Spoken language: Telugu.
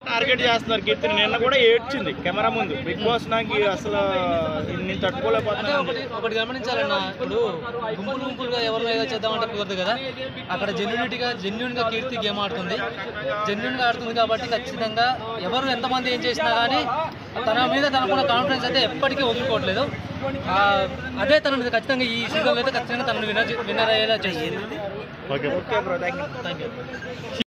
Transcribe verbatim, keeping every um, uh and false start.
టార్గెట్ చేస్తున్నారు కీర్తిని. నిన్న కూడా ఏడ్చింది కెమెరా ముందు. బిగ్ బాస్ నాకు అసలు నేను తట్టుకోలేకపోతున్నాను. ఒకటి ఒకటి గమనించాలన్నా, ఇప్పుడు గుంపులు గుంపులుగా ఎవరు ఏదో చేద్దామంటే కుదరదు కదా. అక్కడ జెన్యూనిటీగా జెన్యూన్గా కీర్తి గేమ్ ఆడుతుంది, జెన్యూన్గా ఆడుతుంది కాబట్టి ఖచ్చితంగా ఎవరు ఎంతమంది ఏం చేసినా కానీ తన మీద తనకున్న కాన్ఫిడెన్స్ అయితే ఎప్పటికీ వదులుకోవట్లేదు. అదే తనని ఖచ్చితంగా ఈ సీజన్లో అయితే ఖచ్చితంగా తనను వినర్ విన్నర్ అయ్యేలా చేస్తుంది. Okay okay bro, thank you thank you.